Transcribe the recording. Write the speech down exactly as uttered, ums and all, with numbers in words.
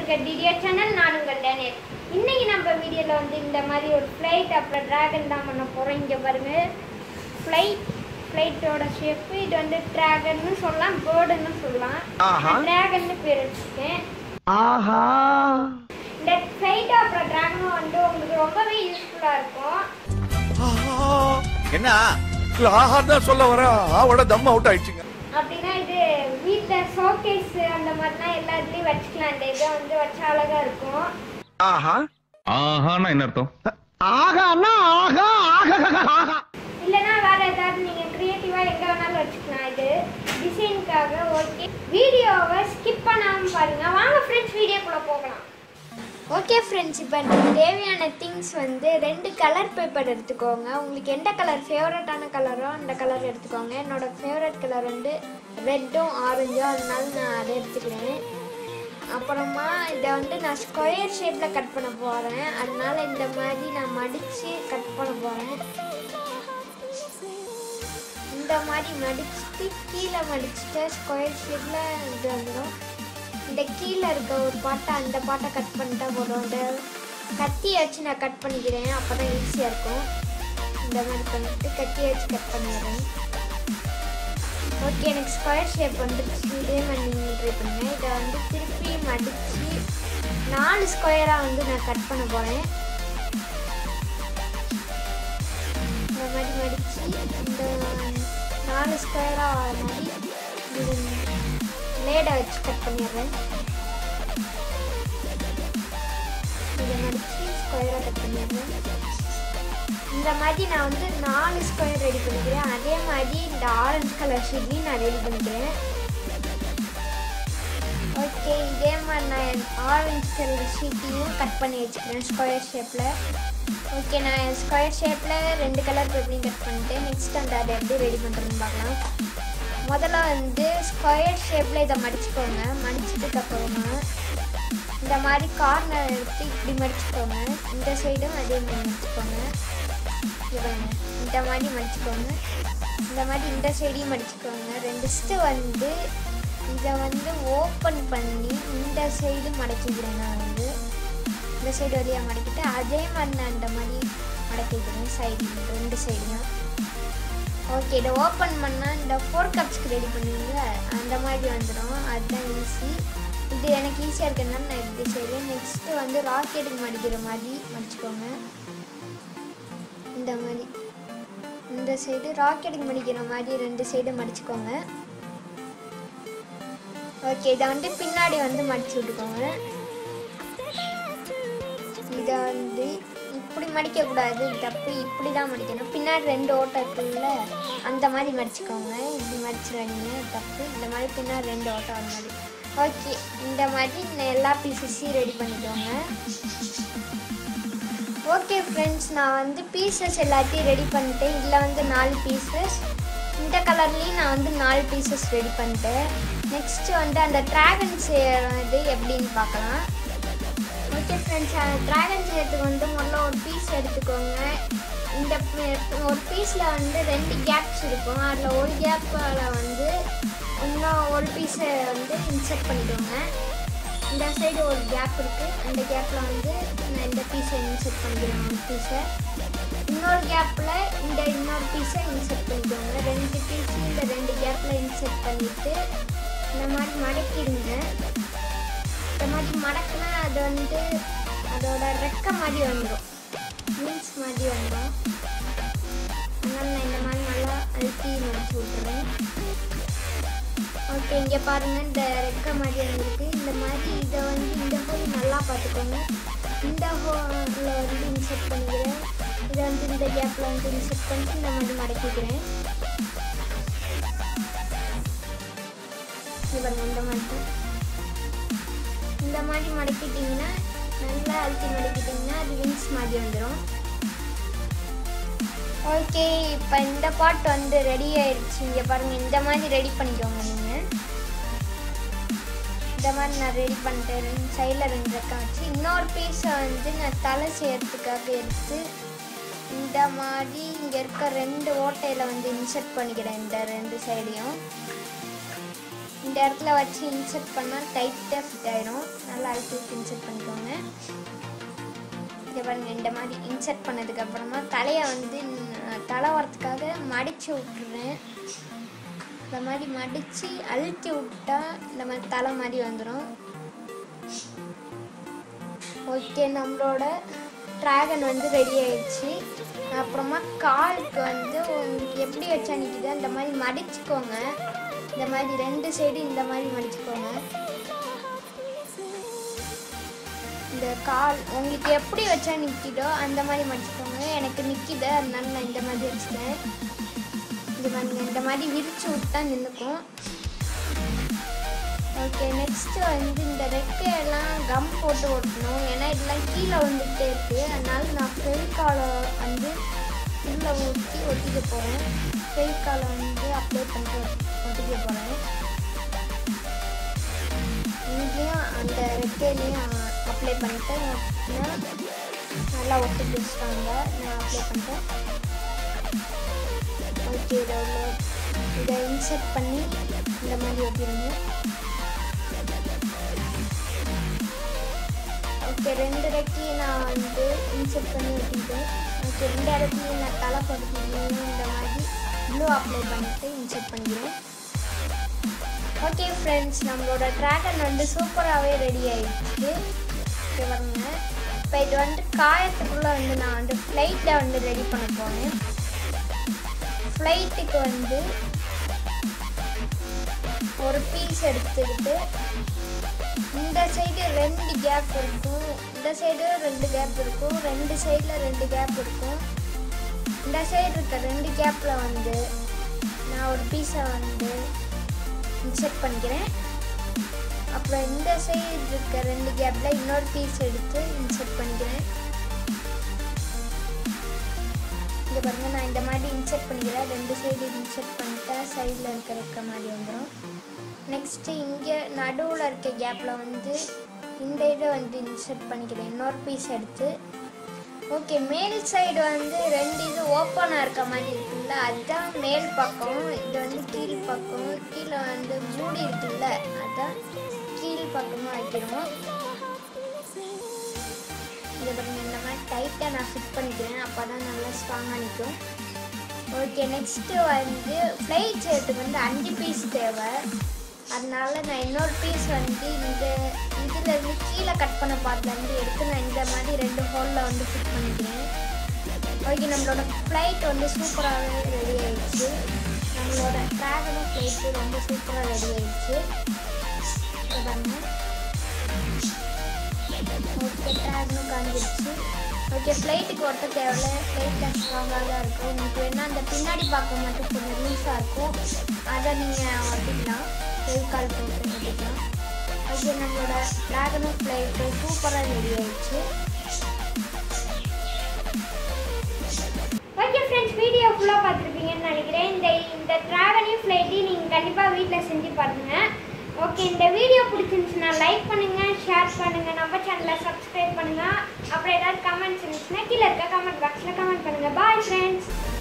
இருக்க D D R channel நான் உங்கள் டேனியல். இன்னைக்கு நம்ம வீடியோல வந்து இந்த மாதிரி ஒரு ஃளைட் அப்புறம் டிராகன் தான் பண்ண போறோம். இங்க பாருங்க. ஃளைட் ஃளைட்டோட ஷேப் இது வந்து டிராகன்னு சொல்லலாம், பேர்ட்னு சொல்லலாம். டிராகன்னு பேர் வச்சிருக்கேன். ஆஹா. இந்த ஃளைட் அப்புறம் டிராகன் வந்து உங்களுக்கு ரொம்பவே யூஸ்ஃபுல்லா இருக்கும். ஆஹா. என்ன? ஆஹா தான் சொல்ல வர. ஆவோட தம் அவுட் ஆயிடுச்சுங்க. அப்படினா இது வீட்ல ஷோகேஸ் அந்த மாதிரினா எல்லாத்துலயும் வச்சுக்கலாம். இந்த இது வந்து வச்சா அழகா இருக்கும். ஆஹா. ஆஹானா என்ன அர்த்தம்? ஆகானா ஆகா ஆகா. இல்லனா வேற ஏதாவது நீங்க கிரியேட்டிவா எங்க வேணாலும் வச்சுக்கலாம். இது டிசைனுக்காக. ஓகே, வீடியோவை ஸ்கிப் பண்ணாம பாருங்க. வாங்க ஃப்ரெண்ட்ஸ் வீடியோக்குள்ள போகலாம். ஓகே ஃப்ரெண்ட்ஸ், இப்போ எனக்கு தேவையான திங்ஸ் வந்து ரெண்டு கலர் பேப்பர் எடுத்துக்கோங்க. உங்களுக்கு எந்த கலர் ஃபேவரட்டான கலரோ அந்த கலர் எடுத்துக்கோங்க. என்னோட ஃபேவரட் கலர் வந்து ரெட்டும் ஆரஞ்சும், அதனால நான் அதை எடுத்துக்கிறேன். அப்புறமா இதை வந்து நான் ஸ்கொயர் ஷேப்பில் கட் பண்ண போகிறேன். அதனால இந்த மாதிரி நான் மடித்து கட் பண்ண போகிறேன். இந்த மாதிரி மடிச்சுட்டு கீழே மடிச்சுட்டு ஸ்கொயர் ஷேப்பில் இது வந்துடும். இந்த கீழே இருக்க ஒரு பாட்டை அந்த பாட்டை கட் பண்ணிட்டா போதும். இந்த கத்தியை வச்சு நான் கட் பண்ணிக்கிறேன், அப்போ தான் ஈஸியாக இருக்கும். இந்த மாதிரி பண்ணிட்டு கத்தியை வச்சு கட் பண்ணிடுறேன். ஓகே, எனக்கு ஸ்கொயர் ஷேப் வந்துடுச்சு. இதே மாதிரி நீங்கள் ட்ரை பண்ணுங்கள். இதை வந்து திருப்பி மடித்து நாலு ஸ்கொயராக வந்து நான் கட் பண்ண போகிறேன். இந்த மாதிரி மடித்து இந்த நாலு ஸ்கொயராக மாதிரி பிளேடை வச்சு கட் பண்ணிடுறேன். இதை மடித்து ஸ்கொயராக கட் பண்ணிடுறேன். இந்த மாதிரி நான் வந்து நாலு ஸ்கொயர் ரெடி பண்ணிக்கிறேன். அதே மாதிரி இந்த ஆரஞ்சு கலர் ஷீட்லையும் நான் ரெடி பண்ணிக்கிறேன். ஓகே, இதே மாதிரி நான் ஆரஞ்சு கலர் ஷீட்டையும் கட் பண்ணி வச்சுக்கிறேன் ஸ்கொயர் ஷேப்பில். ஓகே, நான் ஸ்கொயர் ஷேப்பில் ரெண்டு கலர் பேப்பரையும் கட் பண்ணிட்டேன். நெக்ஸ்ட் அந்த அதை எப்படி ரெடி பண்ணுறதுன்னு பார்க்கலாம். முதல்ல வந்து ஸ்கொயர் ஷேப்பில் இதை மடிச்சுக்கோங்க. மடிச்சுட்டு அப்புறமா இந்த மாதிரி கார்னர் எடுத்து இப்படி மடிச்சுக்கோங்க. இந்த சைடும் அதே மாதிரி மடிச்சுக்கோங்க. இந்த மாதிரி மடிச்சுக்கோங்க. இந்த மாதிரி இந்த சைடையும் மடிச்சுக்கோங்க. ரெண்டு வந்து இதை வந்து ஓப்பன் பண்ணி இந்த சைடு மடக்கிக்கிறேன். நான் வந்து இந்த சைடு வழியாக மடக்கிட்டு அதே மாதிரி நான் இந்த மாதிரி மடக்கிக்கிறேன் சைடு, ரெண்டு சைடையும். ஓகே, இதை ஓப்பன் பண்ணால் இந்த ஃபோர் கப்ஸ்க்கு ரெடி பண்ணுவீங்க அந்த மாதிரி வந்துடும். அதுதான் ஈஸி. இது எனக்கு ஈஸியாக இருக்கிறதுனால நான் இப்படி செய்வேன். நெக்ஸ்ட்டு வந்து ராக்கெட்டுக்கு மடிக்கிற மாதிரி மடிச்சுக்கோங்க. இந்த மாதிரி இந்த சைடு ராக்கெட்டுக்கு மடிக்கிற மாதிரி ரெண்டு சைடு மடிச்சுக்கோங்க. ஓகே, இதை வந்து பின்னாடி வந்து மடிச்சு விட்டுக்கோங்க. இதை வந்து இப்படி மடிக்கக்கூடாது, தப்பு. இப்படி தான் மடிக்கணும். பின்னாடி ரெண்டு ஓட்டை இருக்குல்ல, அந்த மாதிரி மடிச்சுக்கோங்க. இப்படி மடிச்சிடாதீங்க, தப்பு. இந்த மாதிரி பின்னாடி ரெண்டு ஓட்டை வர மாதிரி. ஓகே, இந்த மாதிரி எல்லா பீசஸையும் ரெடி பண்ணிக்கோங்க. ஓகே ஃப்ரெண்ட்ஸ், நான் வந்து பீசஸ் எல்லாத்தையும் ரெடி பண்ணிட்டேன். இதில் வந்து நாலு பீசஸ், இந்த கலர்லேயும் நான் வந்து நாலு பீசஸ் ரெடி பண்ணிட்டேன். நெக்ஸ்ட்டு வந்து அந்த டிராகன் செய்யறது எப்படின்னு பார்க்கலாம். ஓகே ஃப்ரெண்ட்ஸ், டிராகன் செய்யறதுக்கு வந்து முதல்ல ஒரு பீஸ் எடுத்துக்கோங்க. இந்த ஒரு பீஸில் வந்து ரெண்டு கேப்ஸ் இருக்கும். அதில் ஒரு கேப்பில் வந்து இன்னும் ஒரு பீஸை வந்து இன்சர்ட் பண்ணிக்கோங்க. இந்த சைடு ஒரு கேப் இருக்குது, அந்த கேப்பில் வந்து நான் இந்த பீஸை இன்சர்ட் பண்ணிக்கிறேன். ஒரு பீஸை இன்னொரு கேப்பில் இந்த இன்னொரு பீஸை இன்சர்ட் பண்ணிக்கோங்க. ரெண்டு பீஸு இந்த ரெண்டு கேப்பில் இன்சர்ட் பண்ணிவிட்டு இந்த மாதிரி மடக்கிடுங்க. இந்த மாதிரி மடக்குனா அது வந்து அதோட ரெக்க மாதிரி வந்துடும், மீன்ஸ் மாதிரி வந்துடும். அதனால் நான் இந்த மாதிரி நல்லா அழுத்தி மடிச்சு விட்டுறேன். ஓகே, இங்கே பாருங்கள், இந்த ரெக்க மாதிரி வந்துருக்கு. இந்த மாதிரி இதை வந்து இந்த ஹோல் நல்லா பார்த்துக்கோங்க. இந்த ஹோலில் வந்து இன்செர்ட் பண்ணிக்கிறேன். இதை வந்து இந்த கேப்பில் வந்து இன்செர்ட் பண்ணிட்டு இந்த மாதிரி மடக்கிக்கிறேன். இது பாருங்கள், இந்த மாதிரி இந்த மாதிரி மடக்கிட்டிங்கன்னா நல்லா அழுத்தி மடக்கிட்டிங்கன்னா அது விங்ஸ் மாதிரி வந்துடும். ஓகே, இப்போ இந்த பாட் வந்து ரெடி ஆயிடுச்சு. இங்கே பாருங்கள், இந்த மாதிரி ரெடி பண்ணிக்கோங்க. நீங்கள் இந்த மாதிரி நான் ரெடி பண்ணிட்டேன். ரெண்டு சைடில் ரெண்டு ரெக்கம் வச்சு இன்னொரு பீஸை வந்து நான் தலை செய்யறதுக்காக எடுத்து இந்த மாதிரி இங்கே இருக்க ரெண்டு ஓட்டையில் வந்து இன்சர்ட் பண்ணிக்கிறேன். இந்த ரெண்டு சைடையும் இந்த இடத்துல வச்சு இன்செர்ட் பண்ணால் டைட்டாக ஃபிட் ஆகிடும். நல்லா அழுத்தி இன்செர்ட் பண்ணிக்கோங்க. இதை பாருங்க, இந்த மாதிரி இன்செர்ட் பண்ணதுக்கப்புறமா தலையை வந்து தலை வரத்துக்காக மடித்து விட்டுறேன். இந்த மாதிரி மடித்து அழுத்தி விட்டா இந்த மாதிரி தலை மாதிரி வந்துடும். ஓகே, நம்மளோட ட்ராகன் வந்து ரெடி ஆயிடுச்சு. அப்புறமா காலுக்கு வந்து உங்களுக்கு எப்படி வச்சா நிற்கிது அந்த மாதிரி மடிச்சுக்கோங்க. இந்த மாதிரி ரெண்டு சைடு இந்த மாதிரி மடிச்சுக்கோங்க. இந்த கால் உங்களுக்கு எப்படி வச்சா நிற்கிதோ அந்த மாதிரி மடிச்சுக்கோங்க. எனக்கு நிற்கிது, அதனால நான் இந்த மாதிரி வச்சுட்டேன். இந்த மாதிரி இந்த மாதிரி விரிச்சு விட்டா நின்றுக்கும். ஓகே, நெக்ஸ்ட்டு வந்து இந்த ரெக்கையெல்லாம் கம் போட்டு ஒட்டணும். ஏன்னா இதெல்லாம் கீழே வந்துகிட்டே இருக்குது. அதனால நான் ஃபெவிகாலை வந்து உள்ளே ஊற்றி ஒட்டிக்க போகிறேன். ஃபெவிகாலை வந்து அப்ளை பண்ணிட்டு ஒட்டிக்க போகிறேன். இங்கேயும் அந்த ரெக்கையிலையும் அப்ளை பண்ணிட்டு நல்லா ஒட்டி பிடிச்சிட்டாங்க. நான் அப்ளை பண்ணிட்டேன். ஓகே, இதை இதை இன்செர்ட் பண்ணி இந்த மாதிரி ஒட்டிடுங்க. ஓகே, ரெண்டு ரெக்கையும் நான் வந்து இன்செர்ட் பண்ணி ஒட்டிட்டேன். ஓகே, ரெண்டு இடத்துலையும் நான் தலை படுத்தியும் இந்த மாதிரி ப்ளூ அப்ளை பண்ணிவிட்டு இன்செர்ட் பண்ணிக்கிறேன். ஓகே ஃப்ரெண்ட்ஸ், நம்மளோட ட்ராகன் வந்து சூப்பராகவே ரெடி ஆகிடுச்சு. ஓகே பாருங்க, இப்போ இது வந்து காயத்துக்குள்ளே வந்து நான் வந்து ஃப்ளைட்டில் வந்து ரெடி பண்ண போனேன். ஃப்ளைட்டுக்கு வந்து ஒரு பீஸ் எடுத்துக்கிட்டு இந்த சைடு ரெண்டு கேப் இருக்கும், இந்த சைடு ரெண்டு கேப் இருக்கும், ரெண்டு சைடில் ரெண்டு கேப் இருக்கும். இந்த சைடு இருக்க ரெண்டு கேப்பில் வந்து நான் ஒரு பீஸை வந்து இன்செர்ட் பண்ணிக்கிறேன். அப்புறம் இந்த சைடு இருக்க ரெண்டு கேப்பில் இன்னொரு பீஸ் எடுத்து இன்செர்ட் பண்ணிக்கிறேன். இங்கே பாருங்கள், நான் இந்த மாதிரி இன்செர்ட் பண்ணிக்கிறேன். ரெண்டு சைடு இன்செர்ட் பண்ணிட்டா சைடில் இருக்க இருக்க மாதிரி வந்துடும். நெக்ஸ்ட்டு இங்கே நடுவில் இருக்க கேப்பில் வந்து இந்த இதை வந்து இன்செர்ட் பண்ணிக்கிறேன், இன்னொரு பீஸ் எடுத்து. ஓகே, மேல் சைடு வந்து ரெண்டு இது ஓப்பனாக இருக்க மாதிரி இருக்குல்ல, அதுதான் மேல் பக்கம். இது வந்து கீழ் பக்கம். கீழே வந்து மூடி இருக்குல்ல, அதுதான் கீழ் பக்கமாக வைக்கிறோம். இதை பாருங்க, இந்த மாதிரி டைட்டாக நான் ஃபிட் பண்ணிக்கிறேன். அப்போ தான் நல்லா ஸ்ட்ராங்காக நிற்கும். ஓகே, நெக்ஸ்ட்டு வந்து ஃப்ளைட் ஷர்ட்டுக்கு வந்து அஞ்சு பீஸ் தேவை. அதனால நான் இன்னொரு பீஸ் வந்து இந்த இதுலேருந்து கீழே கட் பண்ண பார்த்துலேருந்து எடுத்து நான் இந்த மாதிரி ரெண்டு ஹோலில் வந்து ஃபிட் பண்ணிக்கிறேன். ஓகே, நம்மளோட ஃப்ளைட் வந்து சூப்பராகவே ரெடி ஆகிடுச்சு. நம்மளோட ட்ராகனும் ஃப்ளைட்டு ரொம்ப சூப்பராக ரெடி ஆகிடுச்சு. பாருங்க, ஓகே, ட்ராகனும் காஞ்சிடுச்சு. ஓகே, ஃப்ளைட்டுக்கு ஒட்ட தேவையில்ல, ஃப்ளைட்டில் ஸ்ட்ராங்காக தான் இருக்கும். உங்களுக்கு வேணால் அந்த பின்னாடி பார்க்க மட்டும் கொஞ்சம் லூஸாக இருக்கும், அதை நீங்கள் ஒட்டிக்கலாம். ஃபெவிகால் போட்டு ஒட்டிக்கலாம். ஓகே, நம்மளோட ட்ராகனும் ஃப்ளைட்டு சூப்பராக ரெடி ஆகிடுச்சு. ஓகே ஃப்ரெண்ட்ஸ், வீடியோ ஃபுல்லாக பார்த்துருப்பீங்கன்னு நினைக்கிறேன். இந்த இந்த ட்ராகனையும் ஃப்ளைட்டையும் நீங்கள் கண்டிப்பாக வீட்டில் செஞ்சு பாருங்கள். ஓகே, இந்த வீடியோ பிடிச்சிருந்துச்சுன்னா லைக் பண்ணுங்கள், ஷேர் பண்ணுங்கள், நம்ம சேனலை சப்ஸ்கிரைப் பண்ணுங்கள். அப்புறம் ஏதாவது கமெண்ட்ஸ் இருந்துச்சுன்னா கீழே இருக்க கமெண்ட் பாக்ஸில் கமெண்ட் பண்ணுங்கள். Bye friends.